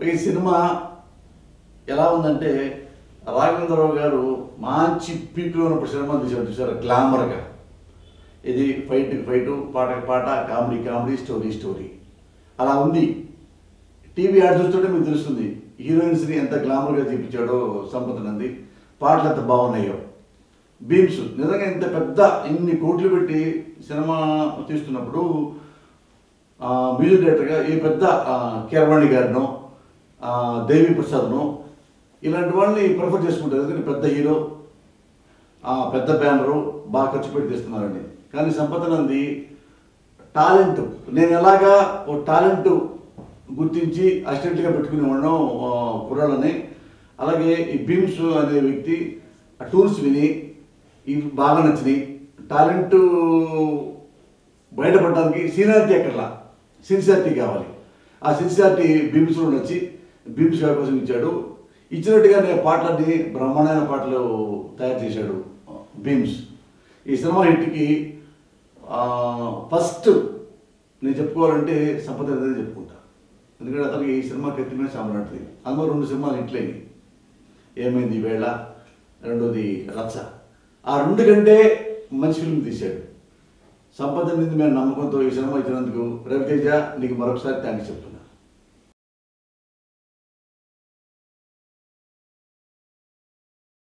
ఈ సినిమా ఎలా ఉందంటే రాఘవేంద్రరావు గారు మంచి పీక్లో ఉన్నప్పుడు సినిమా తీశారు, చూసారు గ్లామర్గా. ఇది ఫైట్కి ఫైటు, పాటకి పాట, కామెడీ కామెడీ, స్టోరీ స్టోరీ అలా ఉంది. టీవీ యాడ్ చూస్తుంటే మీకు తెలుస్తుంది హీరోయిన్స్ని ఎంత గ్లామర్గా చూపించాడో సంపత్ నంది, పాటలు ఎంత బాగున్నాయో. భీమ్స్ నిజంగా ఇంత పెద్ద ఇన్ని కోట్లు పెట్టి సినిమా తీస్తున్నప్పుడు మ్యూజిక్ డైరెక్టర్గా ఈ పెద్ద కీరవాణి గారినో దేవి ప్రసాద్ను ఇలాంటి వాళ్ళని ప్రిఫర్ చేసుకుంటారు. ఎందుకంటే పెద్ద హీరో, పెద్ద బ్యానరు, బాగా ఖర్చు పెట్టి తీస్తున్నారండి. కానీ సంపత్ నంది టాలెంట్, నేను ఎలాగా ఓ టాలెంట్ గుర్తించి అసిస్టెంట్గా పెట్టుకుని ఉండడం కుర్రాళ్ళని, అలాగే ఈ భీమ్స్ అనే వ్యక్తి ఆ టూల్స్ విని ఇవి బాగా నచ్చినాయి. టాలెంట్ బయటపడడానికి సీనియారిటీ ఎక్కడలా, సిన్సియారిటీ కావాలి. ఆ సిన్సియారిటీ భీమ్స్లో నచ్చి భీమ్స్ అవకాశం ఇచ్చాడు. ఇచ్చినట్టుగానే పాటలన్నీ బ్రహ్మాండమైన పాటలు తయారు చేశాడు భీమ్స్. ఈ సినిమా హిట్కి ఫస్ట్ నేను చెప్పుకోవాలంటే సంపద అనేది చెప్పుకుంటా. ఎందుకంటే అతనికి ఈ సినిమా కత్తిమే సామ్రాట్ది. అందులో 2 సినిమాలు హిట్లైనవి, ఏమైంది వేళ, రెండోది రచ్చ. ఆ 2 కంటే మంచి ఫిల్మ్ తీశాడు. సంపద మీద మేము నమ్మకంతో ఈ సినిమా ఇచ్చినందుకు రవితేజ నీకు మరొకసారి థ్యాంక్స్ చెప్తున్నాను.